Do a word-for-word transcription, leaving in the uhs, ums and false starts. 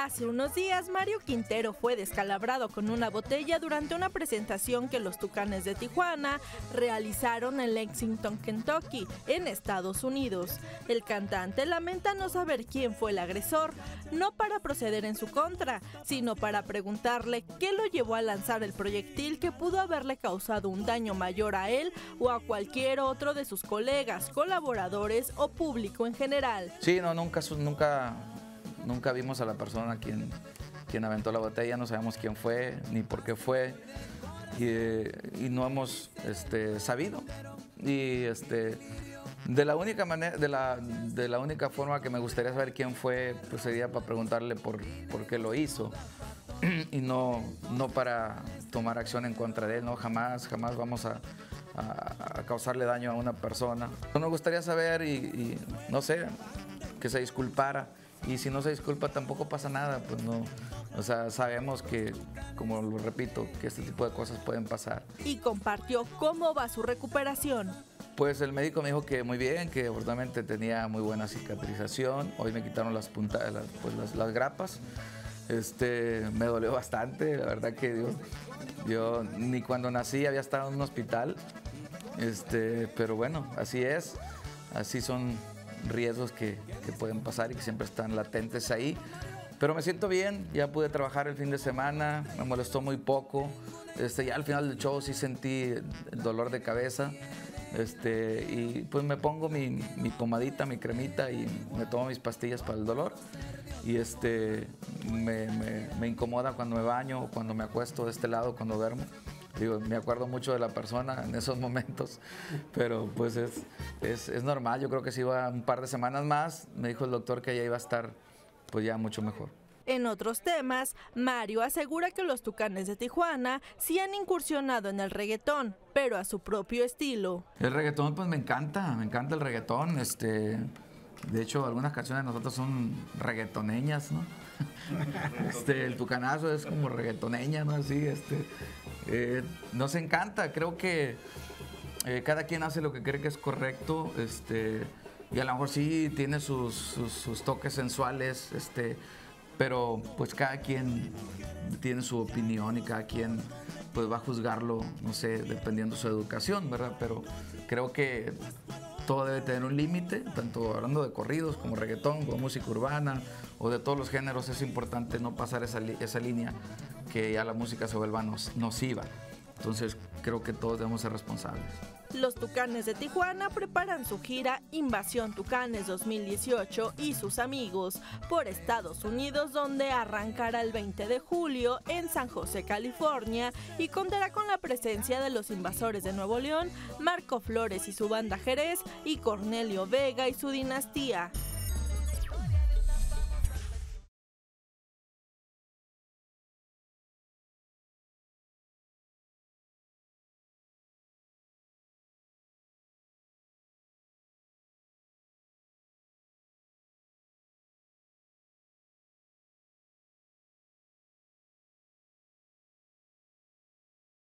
Hace unos días, Mario Quintero fue descalabrado con una botella durante una presentación que los Tucanes de Tijuana realizaron en Lexington, Kentucky, en Estados Unidos. El cantante lamenta no saber quién fue el agresor, no para proceder en su contra, sino para preguntarle qué lo llevó a lanzar el proyectil que pudo haberle causado un daño mayor a él o a cualquier otro de sus colegas, colaboradores o público en general. Sí, no, nunca, nunca... Nunca vimos a la persona quien, quien aventó la botella, no sabemos quién fue ni por qué fue y, y no hemos este, sabido. Y este, de la única manera, de la, de la única forma que me gustaría saber quién fue, pues sería para preguntarle por, por qué lo hizo y no, no para tomar acción en contra de él, no, jamás, jamás vamos a, a, a causarle daño a una persona. Nos gustaría saber y, y no sé, que se disculpara. Y si no se disculpa tampoco pasa nada, pues no, o sea, sabemos que, como lo repito, que este tipo de cosas pueden pasar. Y compartió cómo va su recuperación. Pues el médico me dijo que muy bien, que afortunadamente tenía muy buena cicatrización. Hoy me quitaron las puntas, las, pues las, las grapas. Este, me dolió bastante, la verdad que yo, yo ni cuando nací había estado en un hospital. Este, pero bueno, así es, así son riesgos que, que pueden pasar y que siempre están latentes ahí. Pero me siento bien, ya pude trabajar el fin de semana, me molestó muy poco. Este, ya al final del show sí sentí el dolor de cabeza. Este, y pues me pongo mi, mi pomadita, mi cremita y me tomo mis pastillas para el dolor. Y este, me, me, me incomoda cuando me baño o cuando me acuesto de este lado, cuando duermo. Digo, me acuerdo mucho de la persona en esos momentos, pero pues es, es, es normal. Yo creo que si iba un par de semanas más, me dijo el doctor que ya iba a estar pues ya mucho mejor. En otros temas, Mario asegura que los Tucanes de Tijuana sí han incursionado en el reggaetón, pero a su propio estilo. El reggaetón pues me encanta, me encanta el reggaetón. Este, de hecho, algunas canciones de nosotros son reggaetoneñas, ¿no? Este, el tucanazo es como reggaetoneña, ¿no? Así, este, eh, nos encanta, creo que eh, cada quien hace lo que cree que es correcto, este, y a lo mejor sí tiene sus, sus, sus toques sensuales, este, pero pues cada quien tiene su opinión y cada quien pues va a juzgarlo, no sé, dependiendo de su educación, ¿verdad? Pero creo que todo debe tener un límite, tanto hablando de corridos como reggaetón, como música urbana o de todos los géneros. Es importante no pasar esa, esa línea que ya la música se vuelva nos, nociva. Entonces creo que todos debemos ser responsables. Los Tucanes de Tijuana preparan su gira Invasión Tucanes dos mil dieciocho y sus amigos por Estados Unidos, donde arrancará el veinte de julio en San José, California, y contará con la presencia de los Invasores de Nuevo León, Marco Flores y su banda Jerez y Cornelio Vega y su dinastía.